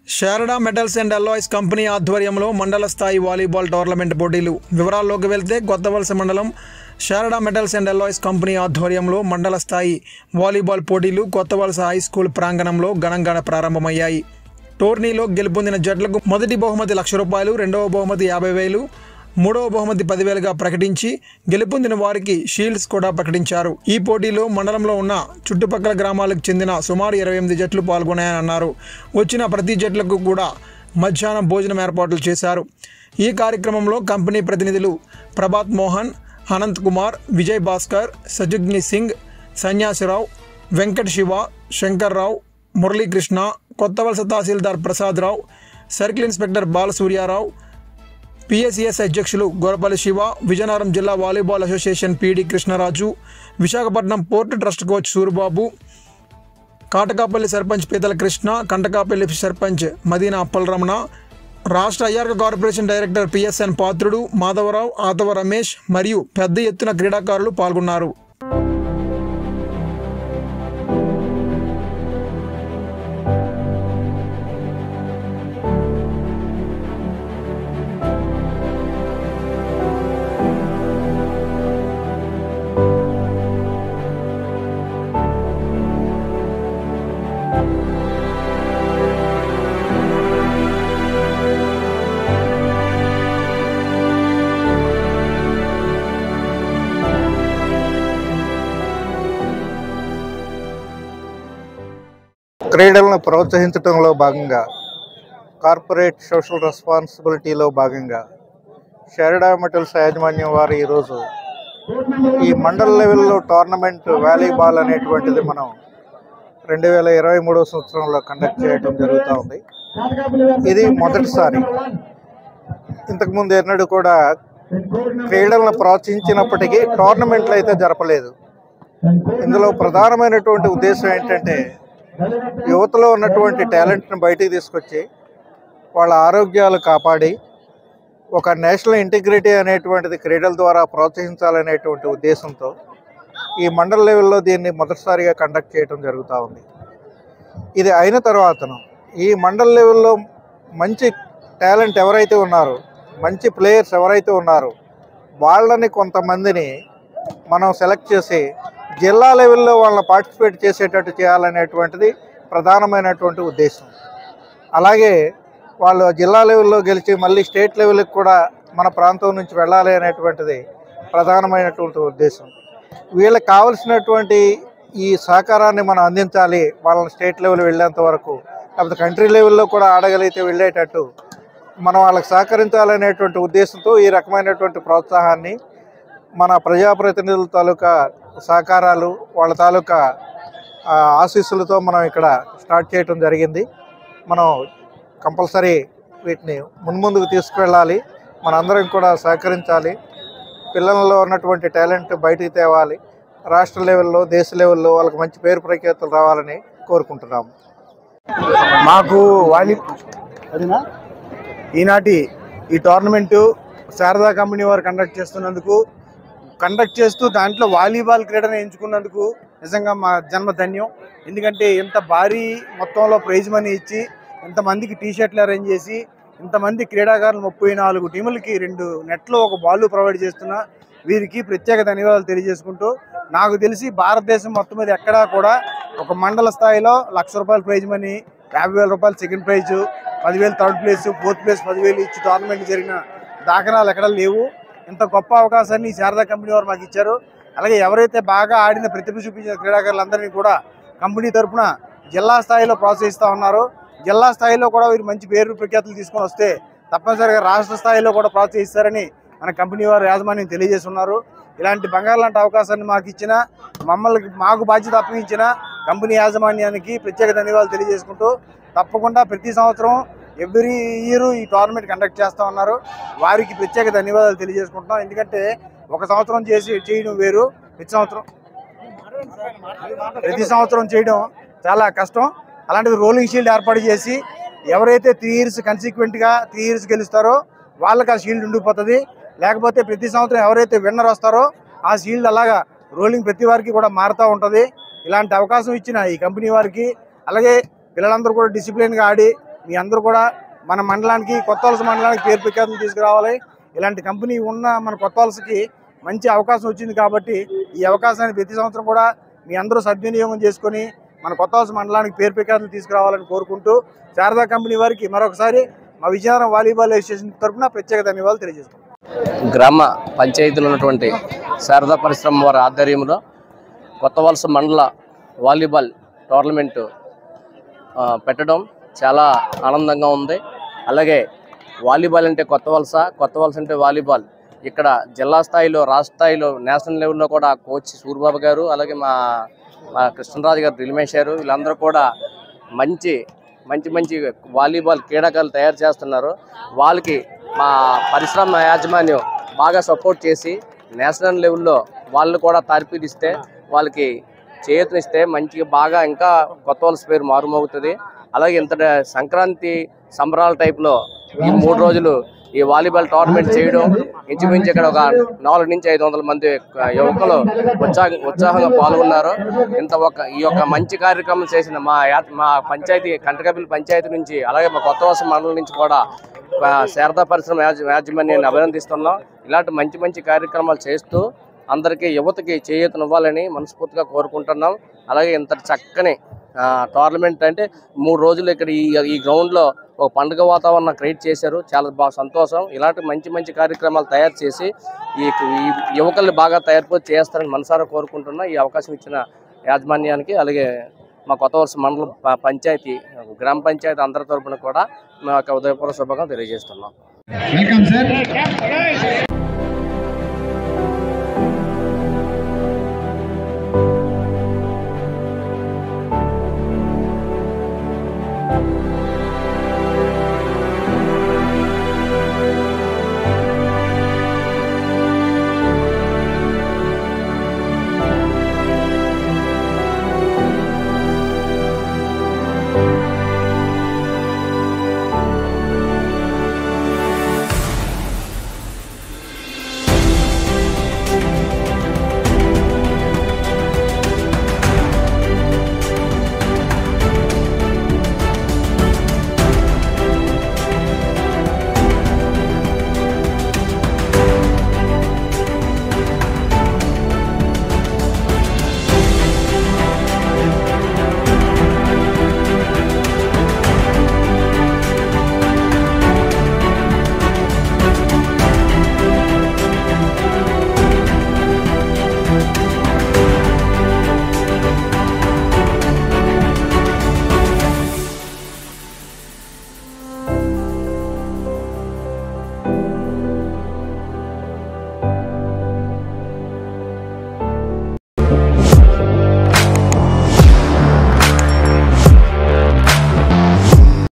Sharada metals and alloys company ఆధ్వర్యంలో మండల స్థాయి వాలీబాల్ టోర్నమెంట్ పోటీలు. వివరాల్లోకి వెళ్తే కొత్తవలస మండలం Sharada metals and alloys company ఆధ్వర్యంలో మండల స్థాయి వాలీబాల్ పోటీలు కొత్తవలస హై స్కూల్ ప్రాంగణంలో ఘనంగా ప్రారంభమయ్యాయి. టోర్నీలో గెలుపొందిన జట్లకు మొదటి బహుమతి ₹1,00,000, రెండవ బహుమతి ₹50,000, మూడవ బహుమతి ₹10,000గా ప్రకటించి గెలుపొందిన వారికి షీల్డ్స్ కూడా ప్రకటించారు. ఈ పోటీలో మండలంలో ఉన్న చుట్టుపక్కల గ్రామాలకు చెందిన సుమారు 28 జట్లు పాల్గొన్నాయని అన్నారు. వచ్చిన ప్రతి జట్లకు కూడా మధ్యాహ్నం భోజనం ఏర్పాట్లు చేశారు. ఈ కార్యక్రమంలో కంపెనీ ప్రతినిధులు ప్రభాత్ మోహన్, అనంత్ కుమార్, విజయ్ భాస్కర్, సజుగ్ని సింగ్, సన్యాసిరావు, వెంకట శివ, శంకర్రావు, మురళీకృష్ణ, కొత్తవలస తహసీల్దార్ Prasadarao, circle inspector Balasuryarao, PSCS అధ్యక్షులు గొరపల్లి శివ, విజయనగరం జిల్లా volleyball association PD Krishnaraju, Visakhapatnam port trust coach Suribabu, Katakapalli sarpanch Peethala Krishna, Kantakapalli sarpanch Madina Appalaramana, రాష్ట్ర అయ్యార్క corporation director PSN Patrudu, Madhavarao, ఆతవ రమేష్ మరియు పెద్ద ఎత్తున క్రీడాకారులు పాల్గొన్నారు. క్రీడలను ప్రోత్సహించడంలో భాగంగా కార్పొరేట్ సోషల్ రెస్పాన్సిబిలిటీలో భాగంగా శారదా మెటల్స్ యాజమాన్యం వారు ఈరోజు ఈ మండల లెవెల్లో టోర్నమెంట్ వాలీబాల్ అనేటువంటిది మనం 2023 సంవత్సరంలో కండక్ట్ చేయడం జరుగుతూ ఉంది. ఇది మొదటిసారి. ఇంతకుముందు ఎన్నడూ కూడా క్రీడలను ప్రోత్సహించినప్పటికీ టోర్నమెంట్లు అయితే జరపలేదు. ఇందులో ప్రధానమైనటువంటి ఉద్దేశం ఏంటంటే యువతలో ఉన్నటువంటి టాలెంట్ని బయటికి తీసుకొచ్చి వాళ్ళ ఆరోగ్యాలు కాపాడి ఒక నేషనల్ ఇంటిగ్రిటీ అనేటువంటిది క్రీడల ద్వారా ప్రోత్సహించాలనేటువంటి ఉద్దేశంతో ఈ మండల లెవెల్లో దీన్ని మొదటిసారిగా కండక్ట్ చేయడం జరుగుతూ ఉంది. ఇది అయిన తర్వాతను ఈ మండల లెవెల్లో మంచి టాలెంట్ ఎవరైతే ఉన్నారో, మంచి ప్లేయర్స్ ఎవరైతే ఉన్నారో వాళ్ళని కొంతమందిని మనం సెలెక్ట్ చేసి జిల్లా లెవెల్లో వాళ్ళని పార్టిసిపేట్ చేసేటట్టు చేయాలనేటువంటిది ప్రధానమైనటువంటి ఉద్దేశం. అలాగే వాళ్ళు జిల్లా లెవెల్లో గెలిచి మళ్ళీ స్టేట్ లెవెల్కి కూడా మన ప్రాంతం నుంచి వెళ్ళాలి అనేటువంటిది ప్రధానమైనటువంటి ఉద్దేశం. వీళ్ళకి కావలసినటువంటి ఈ సహకారాన్ని మనం అందించాలి. వాళ్ళని స్టేట్ లెవెల్ వెళ్ళేంత వరకు, లేకపోతే కంట్రీ లెవెల్లో కూడా ఆడగలిగితే వెళ్ళేటట్టు మనం వాళ్ళకి సహకరించాలనేటువంటి ఉద్దేశంతో ఈ రకమైనటువంటి ప్రోత్సాహాన్ని మన ప్రజాప్రతినిధుల తాలూకా సహకారాలు, వాళ్ళ తాలూకా ఆశీస్సులతో మనం ఇక్కడ స్టార్ట్ చేయటం జరిగింది. మనం కంపల్సరీ వీటిని మున్ముందుకు తీసుకువెళ్ళాలి. మనందరం కూడా సహకరించాలి. పిల్లలలో ఉన్నటువంటి టాలెంట్ బయటికి తేవాలి. రాష్ట్ర లెవెల్లో, దేశ లెవెల్లో వాళ్ళకి మంచి పేరు ప్రఖ్యాతులు రావాలని కోరుకుంటున్నాము. మాకు ఈనాటి ఈ టోర్నమెంటు శారదా కంపెనీ వారు కండక్ట్ చేస్తూ దాంట్లో వాలీబాల్ క్రీడను ఎంచుకున్నందుకు నిజంగా మా జన్మ ధన్యం. ఎందుకంటే ఇంత భారీ మొత్తంలో ప్రైజ్ మనీ ఇచ్చి ఇంతమందికి టీషర్ట్లు అరేంజ్ చేసి ఇంతమంది క్రీడాకారులు 34 టీములకి 2 నెట్లు 1 బాల్ ప్రొవైడ్ చేస్తున్న వీరికి ప్రత్యేక ధన్యవాదాలు తెలియజేసుకుంటూ, నాకు తెలిసి భారతదేశం మొత్తం మీద ఎక్కడా కూడా ఒక మండల స్థాయిలో ₹1,00,000 prize money, ₹50,000 second prize, 10,000 third place, fourth place 10,000 ఇచ్చి టోర్నమెంట్ జరిగిన దాఖలాలు ఎక్కడా లేవు. ఇంత గొప్ప అవకాశాన్ని శారదా కంపెనీ వారు మాకు ఇచ్చారు. అలాగే ఎవరైతే బాగా ఆడిన ప్రతిభ చూపించిన క్రీడాకారులందరినీ కూడా కంపెనీ తరఫున జిల్లా స్థాయిలో ప్రోత్సహిస్తూ ఉన్నారు. జిల్లా స్థాయిలో కూడా వీరు మంచి పేరు ప్రఖ్యాతులు తీసుకొని వస్తే తప్పనిసరిగా రాష్ట్ర స్థాయిలో కూడా ప్రోత్సహిస్తారని మన కంపెనీ వారు యాజమాన్యం తెలియజేస్తున్నారు. ఇలాంటి బంగారు లాంటి అవకాశాన్ని మాకు ఇచ్చిన, మాకు బాధ్యత అప్పగించిన కంపెనీ యాజమాన్యానికి ప్రత్యేక ధన్యవాదాలు తెలియజేసుకుంటూ, తప్పకుండా ప్రతి సంవత్సరం ఎవ్రీ ఇయర్ ఈ టోర్నమెంట్ కండక్ట్ చేస్తూ ఉన్నారు. వారికి ప్రత్యేక ధన్యవాదాలు తెలియజేసుకుంటున్నాం. ఎందుకంటే ఒక సంవత్సరం చేయడం వేరు, ప్రతి సంవత్సరం చేయడం చాలా కష్టం. అలాంటిది రోలింగ్ షీల్డ్ ఏర్పాటు చేసి ఎవరైతే 3 ఇయర్స్ కన్సిక్వెంట్గా 3 ఇయర్స్ గెలుస్తారో వాళ్ళకి ఆ షీల్డ్ ఉండిపోతుంది. లేకపోతే ప్రతి సంవత్సరం ఎవరైతే విన్నర్ వస్తారో ఆ షీల్డ్ అలాగా రోలింగ్ ప్రతి వారికి కూడా మారుతూ ఉంటుంది. ఇలాంటి అవకాశం ఇచ్చిన ఈ కంపెనీ వారికి, అలాగే పిల్లలందరూ కూడా డిసిప్లిన్గా ఆడి మీ అందరూ కూడా మన మండలానికి, కొత్త వలస మండలానికి పేరు ప్రఖ్యాతులు తీసుకురావాలి. ఇలాంటి కంపెనీ ఉన్న మన కొత్త వలసకి మంచి అవకాశం వచ్చింది కాబట్టి ఈ అవకాశాన్ని ప్రతి సంవత్సరం కూడా మీ అందరూ సద్వినియోగం చేసుకొని మన కొత్త వలస మండలానికి పేరు ప్రఖ్యాతులు తీసుకురావాలని కోరుకుంటూ శారదా కంపెనీ వారికి మరొకసారి మా విజయనగరం వాలీబాల్ అసోసియేషన్ తరఫున ప్రత్యేక ధన్యవాదాలు తెలియజేస్తున్నాం. గ్రామ పంచాయతీలో ఉన్నటువంటి శారదా పరిశ్రమ వారి ఆధ్వర్యంలో కొత్త వలస మండల వాలీబాల్ టోర్నమెంటు పెట్టడం చాలా ఆనందంగా ఉంది. అలాగే వాలీబాల్ అంటే కొత్త వలస అంటే వాలీబాల్. ఇక్కడ జిల్లా స్థాయిలో, రాష్ట్ర స్థాయిలో, నేషనల్ లెవెల్లో కూడా కోచ్ సూర్యబాబు గారు, అలాగే మా కృష్ణరాజు గారు, రిలిమేష్ గారు, వీళ్ళందరూ కూడా మంచి వాలీబాల్ క్రీడాకారులు తయారు చేస్తున్నారు. వాళ్ళకి మా పరిశ్రమ యాజమాన్యం బాగా సపోర్ట్ చేసి నేషనల్ లెవెల్లో వాళ్ళు కూడా తర్ఫీదిస్తే, వాళ్ళకి చేయూతనిస్తే మంచిగా బాగా ఇంకా కొత్త వలస పేరు మారుమోగుతుంది. అలాగే ఇంత సంక్రాంతి సంబరాల టైప్లో ఈ 3 రోజులు ఈ వాలీబాల్ టోర్నమెంట్ చేయడం, ఇంచుమించు ఇక్కడ ఒక 400 నుంచి 500 మంది యువకులు ఉత్సాహంగా పాల్గొన్నారు. ఈ యొక్క మంచి కార్యక్రమం చేసిన మా పంచాయతీ, కంటకపల్లి పంచాయతీ నుంచి, అలాగే మా కొత్త వలస మండలం నుంచి కూడా శారదా పరిశ్రమ యాజమాన్యాన్ని అభినందిస్తున్నాం. ఇలాంటి మంచి కార్యక్రమాలు చేస్తూ అందరికీ యువతకి చేయూతనివ్వాలని మనస్ఫూర్తిగా కోరుకుంటున్నాం. అలాగే ఇంత చక్కని టోర్నమెంట్ అంటే 3 రోజులు ఇక్కడ ఈ గ్రౌండ్లో ఒక పండుగ వాతావరణం క్రియేట్ చేశారు. చాలా బాగా సంతోషం. ఇలాంటి మంచి కార్యక్రమాలు తయారు చేసి ఈ యువకుల్ని బాగా తయారు చేస్తారని మనసారా కోరుకుంటున్నా. ఈ అవకాశం ఇచ్చిన యాజమాన్యానికి, అలాగే మా కొత్త వలస మండలం పంచాయతీ, గ్రామ పంచాయతీ అందరి తరపున కూడా మా యొక్క ఉదయపూర్వక శుభాకాంక్షలు తెలియజేస్తున్నాం.